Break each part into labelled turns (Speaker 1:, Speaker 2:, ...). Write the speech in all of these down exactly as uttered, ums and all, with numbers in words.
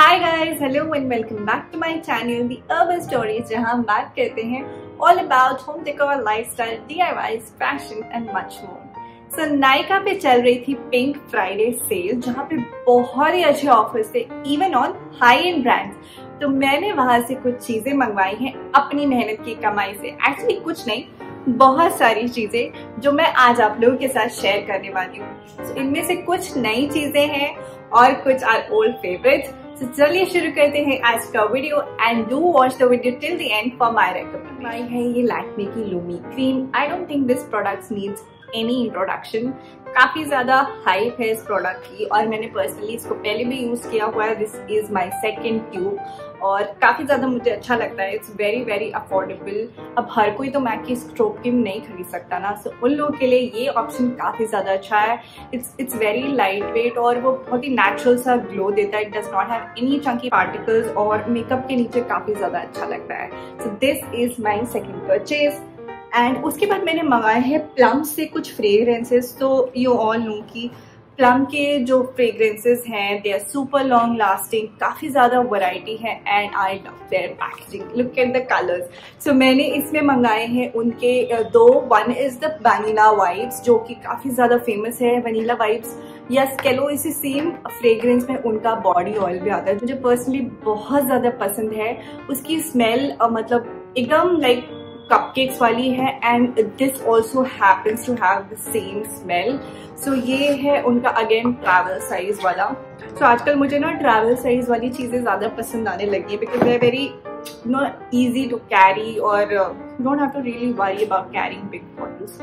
Speaker 1: Hi guys, hello and welcome back to my channel the urban stories, जहां हम बात करते हैं all about home decor, lifestyle, DIYs, fashion and much more. So Nykaa पे चल रही थी पिंक फ्राइडे सेल, जहां पे बहुत ही अच्छे ऑफर्स थे even on high end brands. तो मैंने वहां से कुछ चीजें मंगवाई हैं अपनी मेहनत की कमाई से। एक्चुअली कुछ नहीं, बहुत सारी चीजें जो मैं आज आप लोगों के साथ शेयर करने वाली हूँ। so, इनमें से कुछ नई चीजें हैं और कुछ आर ओल्ड फेवरेट्स। तो चलिए शुरू करते हैं आज का video and do watch the video till the end for my recommendation. है ये लैक्मे की Lumi cream. I don't think this product needs any introduction. काफी ज्यादा हाइप है इस प्रोडक्ट की और मैंने पर्सनली इसको पहले भी यूज किया हुआ है। This is my second tube और काफी ज्यादा मुझे अच्छा लगता है। It's very very affordable. अब हर कोई तो मैक की स्ट्रोब क्रीम नहीं खरीद सकता ना, सो so, उन लोगों के लिए ये ऑप्शन काफी ज्यादा अच्छा है। It's it's very light weight और वो बहुत ही नेचुरल सा ग्लो देता है। It does not have any chunky particles और मेकअप के नीचे काफी ज्यादा अच्छा लगता है। So this is my second purchase. And उसके बाद मैंने मंगाए हैं प्लम से कुछ फ्रेग्रेंसेस। तो यू ऑल नो कि प्लम के जो फ्रेग्रेंसेस हैं they are super long lasting, काफी ज्यादा वैरायटी है and I love their packaging. Look at the colours. सो मैंने इसमें मंगाए हैं उनके दो। One is the vanilla vibes, जो कि काफी ज्यादा फेमस है। वनीला वाइब्स या स्केलो, इसी सेम फ्रेग्रेंस में उनका बॉडी ऑयल भी आता है, मुझे पर्सनली बहुत ज्यादा पसंद है। उसकी स्मेल मतलब एकदम लाइक कपकेक्स वाली है and this also happens to have the same smell. सो ये है उनका अगेन ट्रैवल साइज वाला। सो so, आजकल मुझे ना ट्रैवल साइज वाली चीजें ज्यादा पसंद आने लगी है because they are very no easy to carry और don't have to really worry about carrying big bottles.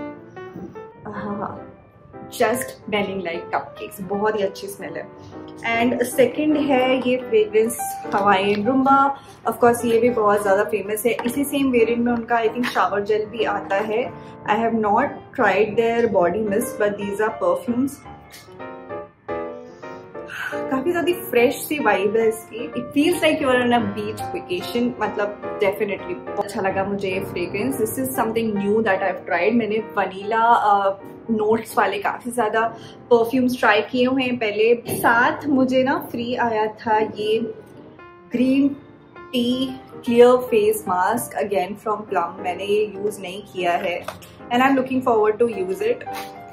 Speaker 1: Just smelling like cupcakes, बहुत ही अच्छी स्मेल है। एंड सेकंड है ये fragrance Hawaiian rumba. Of course ये भी बहुत ज्यादा फेमस है। इसी सेम वेरिएंट में उनका आई थिंक शावर जेल भी आता है। I have not tried their body mist but these are perfumes. काफी ज्यादा फ्रेश सी वाइब है इसकी। It feels like you are on a beach vacation. मतलब डेफिनेटली बहुत अच्छा लगा मुझे ये fragrance. This is something new that I have tried. मैंने वनीला नोट्स वाले काफी ज्यादा परफ्यूम्स ट्राई किए हुए हैं पहले। साथ मुझे ना फ्री आया था ये green tea clear face mask again from Plum. मैंने ये यूज नहीं किया है and I am looking forward to use it.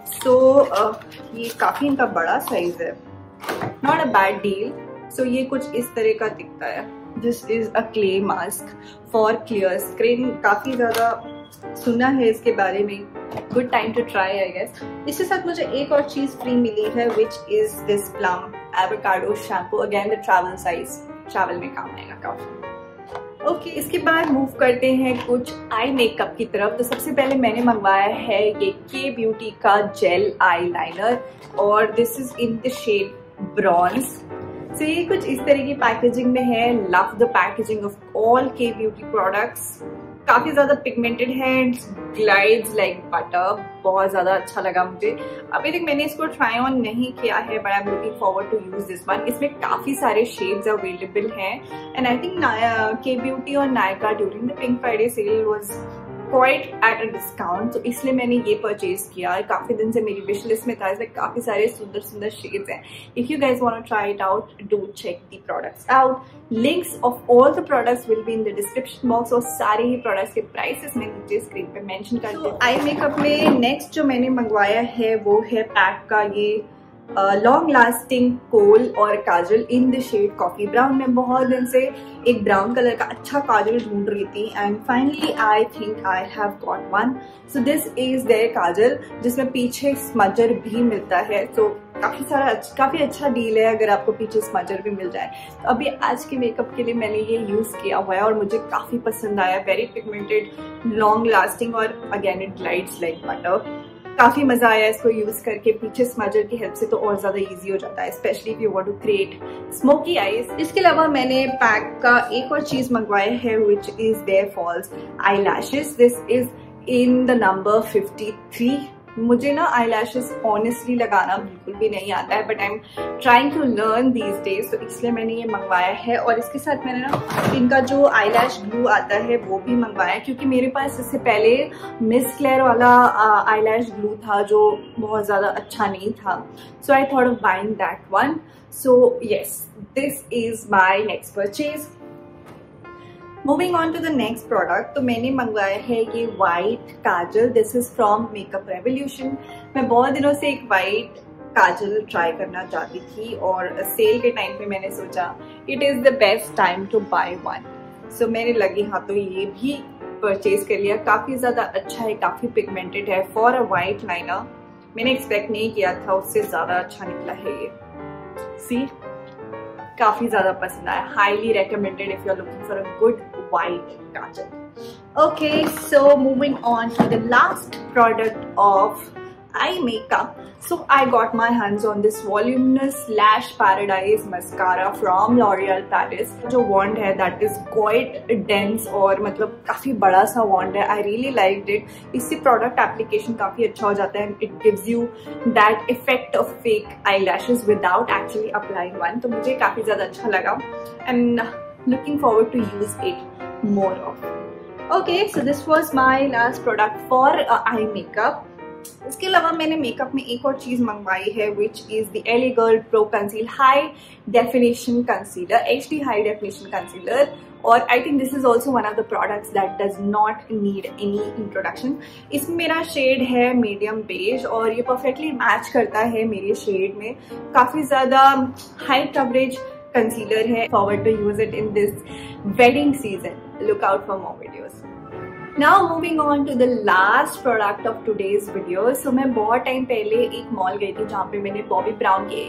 Speaker 1: So ये काफी इनका बड़ा साइज है, not a bad deal. So ये कुछ इस तरह का दिखता है। This is a clay mask for clear skin. काफी ज्यादा सुना है इसके बारे में। Good time to try I guess. इसके साथ मुझे एक और चीज फ्री मिली है which is this Plum avocado shampoo. Again the travel size, travel में काम आएगा काफी। ओके okay, इसके बाद मूव करते हैं कुछ आई मेकअप की तरफ। तो सबसे पहले मैंने मंगवाया है ये के ब्यूटी का जेल आई लाइनर और this is in the shade bronze. So ये कुछ इस तरह की पैकेजिंग में है। Love the packaging of all K beauty products. काफी ज्यादा पिगमेंटेड है, ग्लाइड्स लाइक बटर। बहुत ज्यादा अच्छा लगा मुझे। अभी तक मैंने इसको ट्राई ऑन नहीं किया है but I am looking forward to use this one. इसमें काफी सारे शेड्स अवेलेबल हैं and I think K beauty और Nykaa during the pink Friday sale was quite at a discount, तो इसलिए मैंने ये परचेज किया। काफी दिन से मेरी विश लिस्ट में था। इसमें काफी सारे सुंदर सुंदर शेड्स हैं। If you guys want to try it out, do check the products out. Links of all the products will be in the description box और सारे ही प्रोडक्ट्स के प्राइसेस मैं नीचे स्क्रीन पे मेंशन कर दूँ। आई मेकअप में नेक्स्ट जो मैंने मंगवाया है वो है पैक का ये लॉन्ग लास्टिंग कोल और kajal in the shade coffee brown. में बहुत दिन से एक ब्राउन कलर का अच्छा काजल ढूंढ रही थी and finally I think I have got one. So this is their kajal जिसमें पीछे स्मजर भी मिलता है। तो काफी सारा काफी अच्छा डील है अगर आपको पीछे स्मजर भी मिल जाए। तो अभी आज के मेकअप के लिए मैंने ये यूज किया हुआ है और मुझे काफी पसंद आया। वेरी पिगमेंटेड, लॉन्ग लास्टिंग और again it glides like butter. काफी मजा आया इसको यूज करके। पीछे स्मजर की हेल्प से तो और ज्यादा इजी हो जाता है, specially if you want to create smoky eyes. इसके अलावा मैंने पैक का एक और चीज मंगवाया है which is their false eyelashes. This is in the number fifty three मुझे ना आई लैशेस ऑनेस्टली लगाना बिल्कुल भी नहीं आता है, but I am trying to learn these days, तो इसलिए मैंने ये मंगवाया है। और इसके साथ मैंने ना इनका जो आई लैश ग्लू आता है वो भी मंगवाया है, क्योंकि मेरे पास इससे पहले मिस क्लेयर वाला आई लैश ग्लू था जो बहुत ज़्यादा अच्छा नहीं था, so I thought of buying that one. So yes, this is my next purchase. Moving on to the next product, तो मैंने मंगवाया है ये white kajal. This is from Makeup Revolution. मैं बहुत दिनों से एक वाइट काजल ट्राई करना चाहती थी और सेल के टाइम पे मैंने सोचा it is the best time to buy one, so मैंने लगे हाथों ये भी परचेज कर लिया। काफी ज्यादा अच्छा है, काफी पिगमेंटेड है फॉर अ वाइट लाइनर। मैंने एक्सपेक्ट नहीं किया था, उससे ज्यादा अच्छा निकला है ये। सी, काफी ज्यादा पसंद आया। Highly recommended if you are looking for a good white kajal. Okay, so moving on to the last product of eye makeup. So I got my hands on this voluminous Lash Paradise mascara from L'Oreal Paris. जो wand है that is quite dense और मतलब काफी बड़ा सा wand है। I really liked it. इससे product application काफी अच्छा हो जाता है। It gives you that effect of fake eyelashes without actually applying one. तो मुझे काफी ज्यादा अच्छा लगा and looking forward to use it more of. Okay, so this was my last product for uh, eye makeup. इसके अलावा मैंने makeup में एक और चीज मंगवाई है which is the L A Girl Pro Conceal High Definition Concealer, H D High Definition Concealer. और I think this is also one of the products that does not need any introduction. इसमें मेरा shade है medium beige और ये perfectly match करता है मेरे shade में। काफी ज्यादा हाई कवरेज कंसीलर है। Forward to use it in this wedding season. Look out for more videos. Now moving on to the last product of today's video. So मैं बहुत टाइम पहले एक मॉल गई थी जहाँ पे मैंने बॉबी ब्राउन की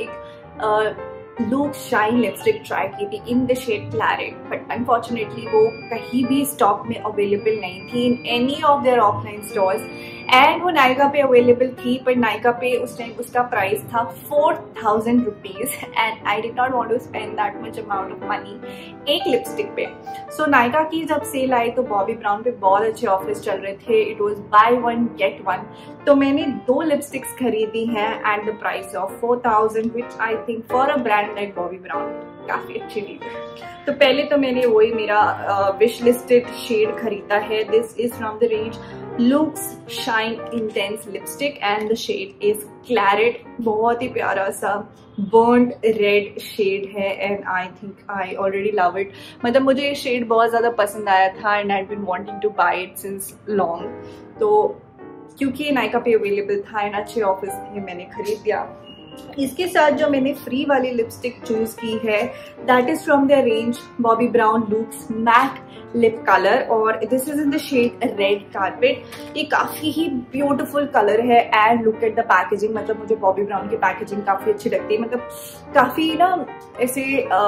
Speaker 1: एक लुक शाइन लिपस्टिक ट्राई की थी in the shade claret, but unfortunately वो कहीं भी स्टॉक में अवेलेबल नहीं थी in any of their offline stores. And वो नायका पे अवेलेबल थी, पर नायका पे उस टाइम उसका प्राइस था four thousand rupees and I did not want to spend that much amount of money एक लिपस्टिक पे। सो so, नायका की जब सेल आई तो बॉबी ब्राउन पे बहुत अच्छे ऑफर्स चल रहे थे। It was buy one get one. तो मैंने दो लिपस्टिक्स खरीदी हैं at the price of four thousand, which I think for a brand like Bobbi Brown काफी अच्छी डील है। तो पहले तो मैंने वही मेरा विश लिस्टेड शेड खरीदा है। This is from the range Luxe Shine Intense lipstick and the shade is claret. बहुत ही प्यारा सा बर्न्ड रेड शेड है and I think I already love it. मतलब मुझे ये शेड बहुत ज्यादा पसंद आया था and I been wanting to buy it since long. तो क्योंकि नायका पे अवेलेबल था एंड अच्छे ऑफर्स थे, मैंने खरीद दिया। इसके साथ जो मैंने फ्री वाली लिपस्टिक चूज की है that is from the range Bobbi Brown Luxe matte lip colour और this is in the shade red carpet. ये काफी ही ब्यूटीफुल कलर है and look at the packaging. मतलब मुझे बॉबी ब्राउन की पैकेजिंग काफी अच्छी लगती है। मतलब काफी ना ऐसे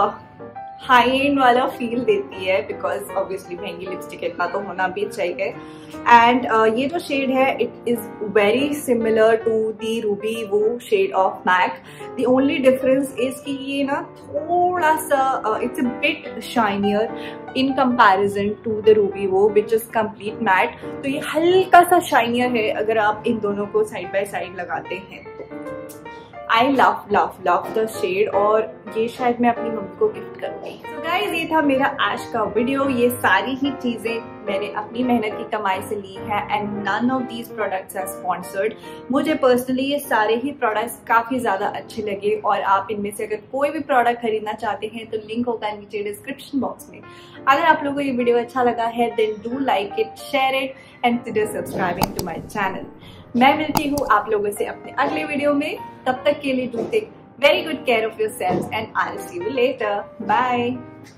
Speaker 1: हाई एंड वाला फील देती है बिकॉज ऑब्वियसली महंगी लिपस्टिक इतना तो होना भी चाहिए। एंड uh, ये जो शेड है it is very similar to the Ruby Woo shade of MAC. The only difference is कि ये ना थोड़ा सा it's a bit shinier in comparison to the Ruby Woo which is complete mat. तो ये हल्का सा शाइनियर है अगर आप इन दोनों को साइड बाय साइड लगाते हैं। I love love love the shade और ये शायद मैं अपनी मम्मी को गिफ्ट करूंगी। तो गाइज ये था मेरा आज का वीडियो। ये सारी ही चीजें मैंने अपनी मेहनत की कमाई से ली है and none of these products are sponsored. मुझे पर्सनली ये सारे ही प्रोडक्ट्स काफी ज्यादा अच्छे लगे और आप इनमें से अगर कोई भी प्रोडक्ट खरीदना चाहते हैं तो लिंक होगा नीचे डिस्क्रिप्शन बॉक्स में। अगर आप लोगों को ये वीडियो अच्छा लगा है then do like it, share it and consider subscribing to my channel. मैं मिलती हूँ आप लोगों से अपने अगले वीडियो में। तब तक के लिए do take very good care of yourself and I will see you later. Bye.